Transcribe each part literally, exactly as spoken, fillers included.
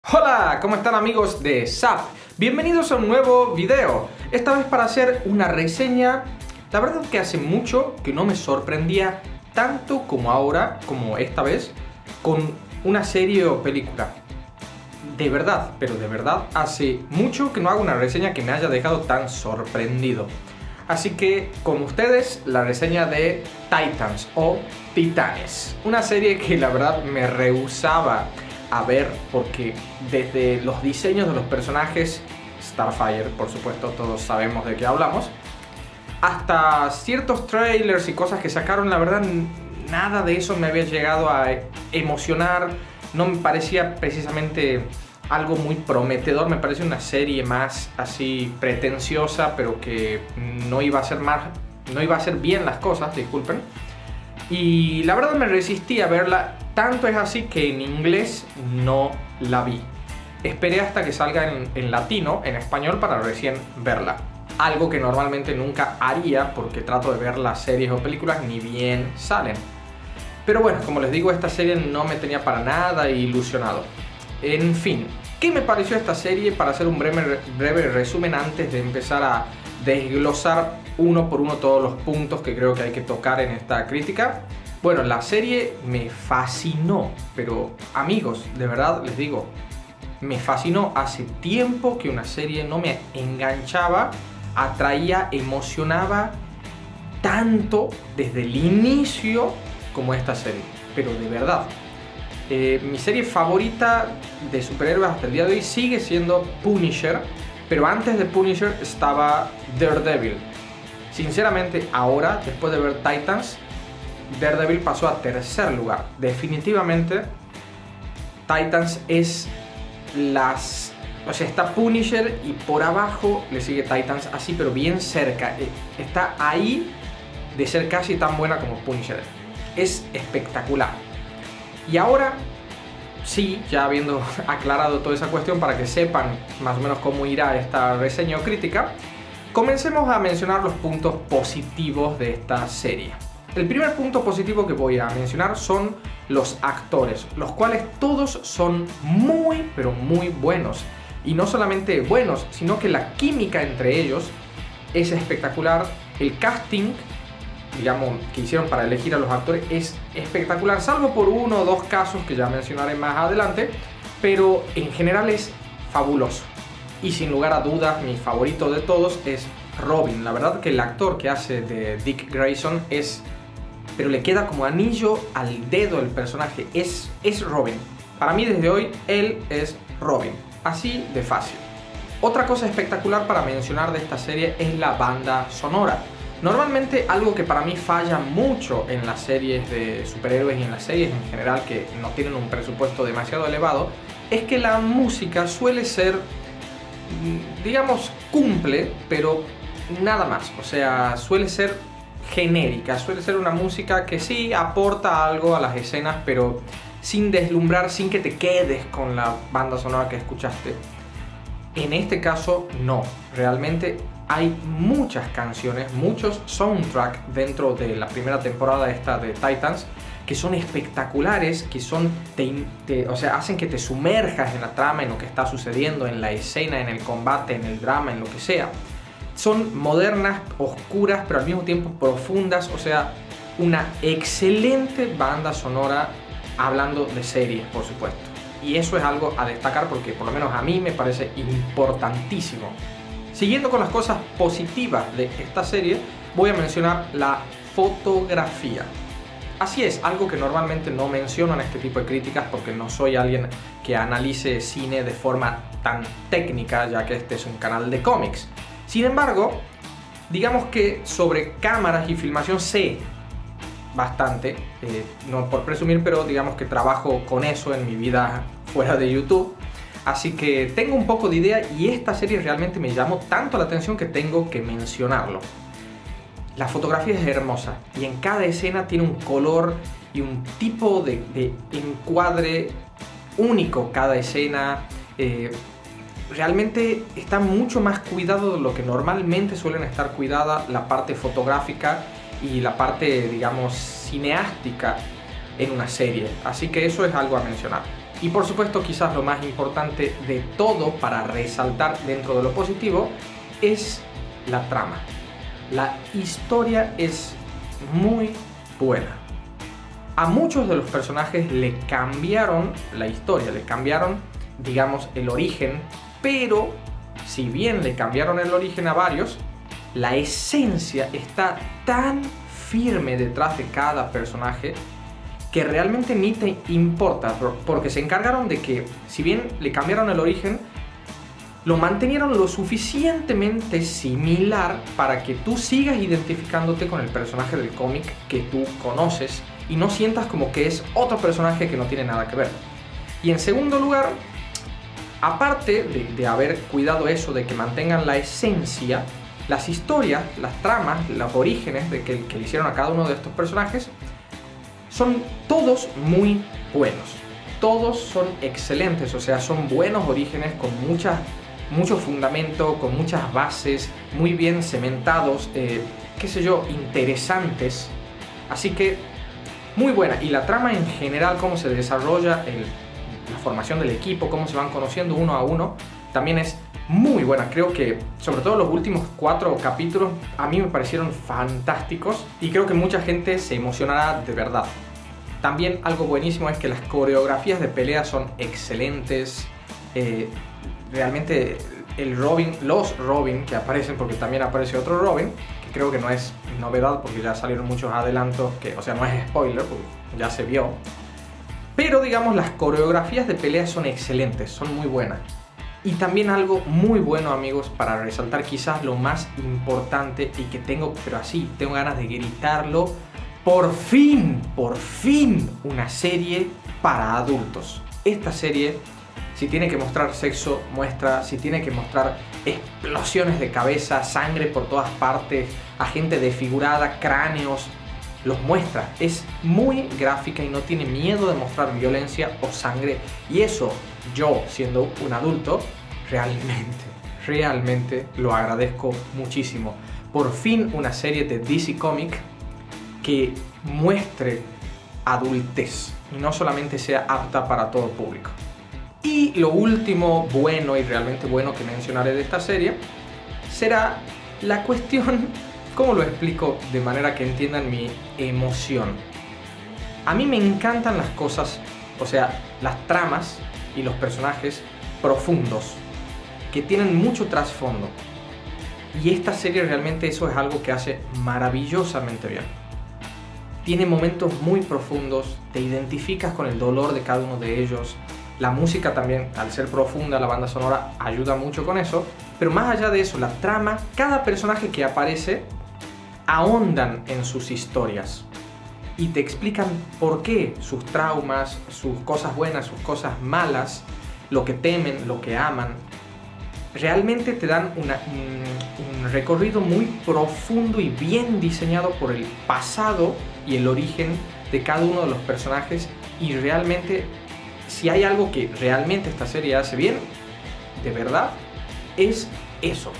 Hola, ¿cómo están amigos de Zap? Bienvenidos a un nuevo video. Esta vez para hacer una reseña. La verdad que hace mucho que no me sorprendía tanto como ahora, como esta vez, con una serie o película. De verdad, pero de verdad, hace mucho que no hago una reseña que me haya dejado tan sorprendido. Así que con ustedes la reseña de Titans o Titanes. Una serie que la verdad me rehusaba a ver porque desde los diseños de los personajes, Starfire por supuesto, todos sabemos de qué hablamos, hasta ciertos trailers y cosas que sacaron, la verdad nada de eso me había llegado a emocionar. No me parecía precisamente algo muy prometedor, me parecía una serie más así pretenciosa, pero que no iba a hacer más, no iba a hacer bien las cosas, disculpen. Y la verdad me resistí a verla, tanto es así que en inglés no la vi. Esperé hasta que salga en, en latino, en español, para recién verla. Algo que normalmente nunca haría porque trato de ver las series o películas ni bien salen. Pero bueno, como les digo, esta serie no me tenía para nada ilusionado. En fin, ¿qué me pareció esta serie? Para hacer un breve, breve resumen antes de empezar a desglosar uno por uno todos los puntos que creo que hay que tocar en esta crítica. Bueno, la serie me fascinó, pero amigos, de verdad les digo, me fascinó. Hace tiempo que una serie no me enganchaba, atraía, emocionaba tanto desde el inicio como esta serie, pero de verdad. Eh, mi serie favorita de superhéroes hasta el día de hoy sigue siendo Punisher, pero antes de Punisher estaba Daredevil. Sinceramente, ahora, después de ver Titans, Daredevil pasó a tercer lugar. Definitivamente, Titans es las... O sea, está Punisher y por abajo le sigue Titans, así pero bien cerca. Está ahí de ser casi tan buena como Punisher. Es espectacular. Y ahora, sí, ya habiendo aclarado toda esa cuestión para que sepan más o menos cómo irá esta reseña o crítica, comencemos a mencionar los puntos positivos de esta serie. El primer punto positivo que voy a mencionar son los actores, los cuales todos son muy, pero muy buenos. Y no solamente buenos, sino que la química entre ellos es espectacular. El casting, digamos, que hicieron para elegir a los actores es espectacular, salvo por uno o dos casos que ya mencionaré más adelante, pero en general es fabuloso. Y sin lugar a dudas, mi favorito de todos es Robin. La verdad que el actor que hace de Dick Grayson es... pero le queda como anillo al dedo el personaje. Es, es Robin. Para mí desde hoy, él es Robin. Así de fácil. Otra cosa espectacular para mencionar de esta serie es la banda sonora. Normalmente algo que para mí falla mucho en las series de superhéroes y en las series en general que no tienen un presupuesto demasiado elevado, es que la música suele ser, digamos, cumple, pero nada más. O sea, suele ser genérica, suele ser una música que sí aporta algo a las escenas, pero sin deslumbrar, sin que te quedes con la banda sonora que escuchaste. En este caso no, realmente hay muchas canciones, muchos soundtracks dentro de la primera temporada esta de Titans que son espectaculares, que son, te, te, o sea, hacen que te sumerjas en la trama, en lo que está sucediendo, en la escena, en el combate, en el drama, en lo que sea. Son modernas, oscuras, pero al mismo tiempo profundas, o sea, una excelente banda sonora hablando de series, por supuesto. Y eso es algo a destacar porque por lo menos a mí me parece importantísimo. Siguiendo con las cosas positivas de esta serie, voy a mencionar la fotografía. Así es, algo que normalmente no menciono en este tipo de críticas porque no soy alguien que analice cine de forma tan técnica, ya que este es un canal de cómics. Sin embargo, digamos que sobre cámaras y filmación sé bastante, eh, no por presumir, pero digamos que trabajo con eso en mi vida fuera de YouTube. Así que tengo un poco de idea y esta serie realmente me llamó tanto la atención que tengo que mencionarlo. La fotografía es hermosa y en cada escena tiene un color y un tipo de, de encuadre único cada escena. Eh, realmente está mucho más cuidado de lo que normalmente suelen estar cuidada la parte fotográfica y la parte, digamos, cineástica en una serie. Así que eso es algo a mencionar. Y por supuesto, quizás lo más importante de todo para resaltar dentro de lo positivo es la trama. La historia es muy buena. A muchos de los personajes le cambiaron la historia, le cambiaron, digamos, el origen, pero si bien le cambiaron el origen a varios, la esencia está tan firme detrás de cada personaje que realmente ni te importa, porque se encargaron de que, si bien le cambiaron el origen, lo mantenieron lo suficientemente similar para que tú sigas identificándote con el personaje del cómic que tú conoces y no sientas como que es otro personaje que no tiene nada que ver. Y en segundo lugar, aparte de, de haber cuidado eso de que mantengan la esencia, las historias, las tramas, los orígenes de que, que le hicieron a cada uno de estos personajes son todos muy buenos. Todos son excelentes, o sea, son buenos orígenes con muchas, mucho fundamento, con muchas bases, muy bien cementados, eh, qué sé yo, interesantes. Así que, muy buena. Y la trama en general, cómo se desarrolla, el, la formación del equipo, cómo se van conociendo uno a uno, también es muy buena. Creo que, sobre todo los últimos cuatro capítulos, a mí me parecieron fantásticos y creo que mucha gente se emocionará de verdad. También algo buenísimo es que las coreografías de pelea son excelentes. Eh, realmente el Robin, los Robin que aparecen, porque también aparece otro Robin, que creo que no es novedad porque ya salieron muchos adelantos, que, o sea, no es spoiler porque ya se vio. Pero digamos, las coreografías de pelea son excelentes, son muy buenas. Y también algo muy bueno, amigos, para resaltar quizás lo más importante y que tengo, pero así, tengo ganas de gritarlo. Por fin, por fin, una serie para adultos. Esta serie, si tiene que mostrar sexo, muestra. Si tiene que mostrar explosiones de cabeza, sangre por todas partes, a gente desfigurada, cráneos, los muestra. Es muy gráfica y no tiene miedo de mostrar violencia o sangre. Y eso, yo siendo un adulto, realmente, realmente lo agradezco muchísimo. Por fin una serie de D C Comics que muestre adultez y no solamente sea apta para todo público. Y lo último bueno y realmente bueno que mencionaré de esta serie será la cuestión, ¿cómo lo explico de manera que entiendan mi emoción? A mí me encantan las cosas, o sea, las tramas y los personajes profundos, que tienen mucho trasfondo. Y esta serie realmente eso es algo que hace maravillosamente bien. Tiene momentos muy profundos, te identificas con el dolor de cada uno de ellos. La música también, al ser profunda, la banda sonora ayuda mucho con eso. Pero más allá de eso, la trama, cada personaje que aparece ahondan en sus historias y te explican por qué, sus traumas, sus cosas buenas, sus cosas malas, lo que temen, lo que aman. Realmente te dan una, un, un recorrido muy profundo y bien diseñado por el pasado y el origen de cada uno de los personajes. Y realmente, si hay algo que realmente esta serie hace bien, de verdad, es eso: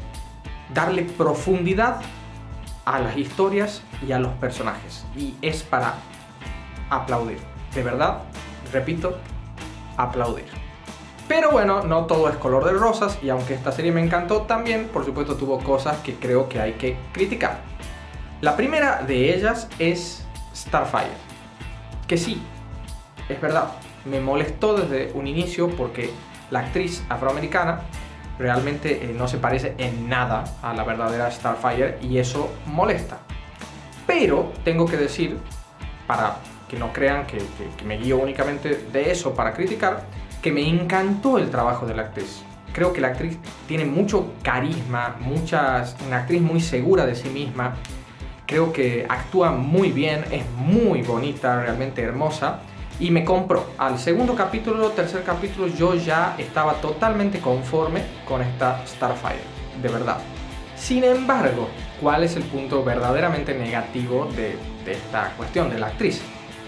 darle profundidad a las historias y a los personajes. Y es para aplaudir, de verdad, repito, aplaudir. Pero bueno, no todo es color de rosas, y aunque esta serie me encantó, también por supuesto tuvo cosas que creo que hay que criticar. La primera de ellas es Starfire, que sí, es verdad, me molestó desde un inicio porque la actriz afroamericana realmente eh, no se parece en nada a la verdadera Starfire, y eso molesta. Pero tengo que decir, para que no crean que, que, que me guío únicamente de eso para criticar, que me encantó el trabajo de la actriz. Creo que la actriz tiene mucho carisma, muchas, una actriz muy segura de sí misma. Creo que actúa muy bien, es muy bonita, realmente hermosa. Y me compró. Al segundo capítulo, tercer capítulo, yo ya estaba totalmente conforme con esta Starfire, de verdad. Sin embargo, ¿cuál es el punto verdaderamente negativo de, de esta cuestión de la actriz?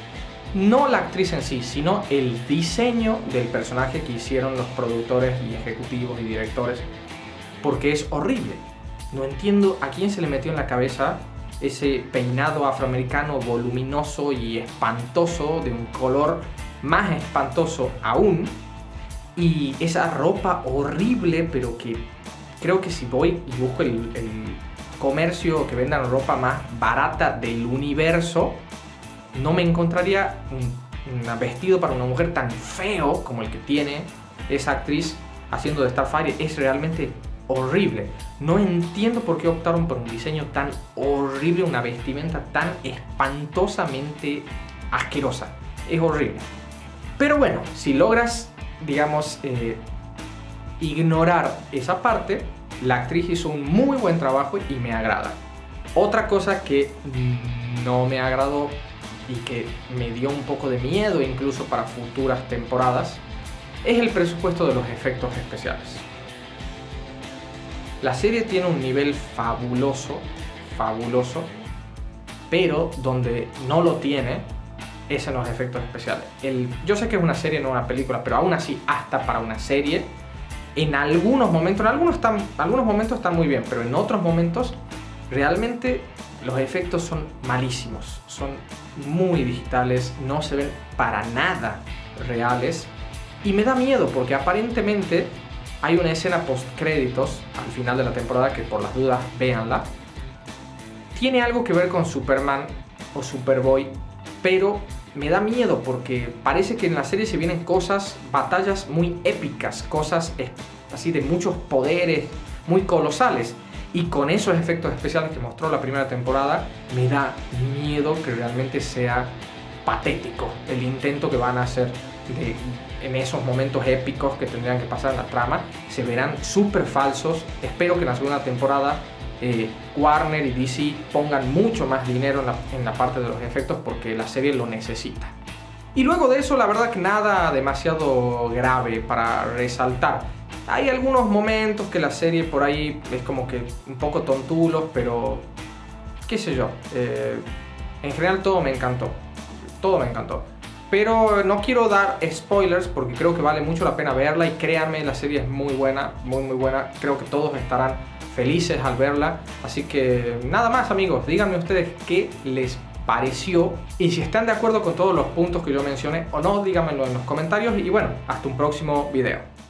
No la actriz en sí, sino el diseño del personaje que hicieron los productores y ejecutivos y directores, porque es horrible. No entiendo a quién se le metió en la cabeza ese peinado afroamericano voluminoso y espantoso de un color más espantoso aún. Y esa ropa horrible, pero que creo que si voy y busco el, el comercio que vendan ropa más barata del universo, no me encontraría un, un vestido para una mujer tan feo como el que tiene esa actriz haciendo de Starfire. Es realmente horrible. No entiendo por qué optaron por un diseño tan horrible, una vestimenta tan espantosamente asquerosa. Es horrible. Pero bueno, si logras, digamos, eh, ignorar esa parte, la actriz hizo un muy buen trabajo y me agrada. Otra cosa que no me agradó y que me dio un poco de miedo incluso para futuras temporadas es el presupuesto de los efectos especiales. La serie tiene un nivel fabuloso, fabuloso, pero donde no lo tiene es en los efectos especiales. El, yo sé que es una serie, no una película, pero aún así, hasta para una serie, en algunos momentos, en algunos, están, algunos momentos están muy bien, pero en otros momentos realmente los efectos son malísimos, son muy digitales, no se ven para nada reales y me da miedo porque aparentemente hay una escena post créditos al final de la temporada que por las dudas véanla. Tiene algo que ver con Superman o Superboy, pero me da miedo porque parece que en la serie se vienen cosas, batallas muy épicas, cosas así de muchos poderes, muy colosales. Y con esos efectos especiales que mostró la primera temporada, me da miedo que realmente sea patético el intento que van a hacer de, en esos momentos épicos que tendrían que pasar en la trama. Se verán súper falsos. Espero que en la segunda temporada eh, Warner y D C pongan mucho más dinero en la, en la parte de los efectos porque la serie lo necesita. Y luego de eso, la verdad que nada demasiado grave para resaltar. Hay algunos momentos que la serie por ahí es como que un poco tontulos, pero qué sé yo. Eh, en general todo me encantó. Todo me encantó. Pero no quiero dar spoilers porque creo que vale mucho la pena verla y créanme, la serie es muy buena, muy muy buena. Creo que todos estarán felices al verla. Así que nada más, amigos, díganme ustedes qué les pareció y si están de acuerdo con todos los puntos que yo mencioné o no, díganmelo en los comentarios y bueno, hasta un próximo video.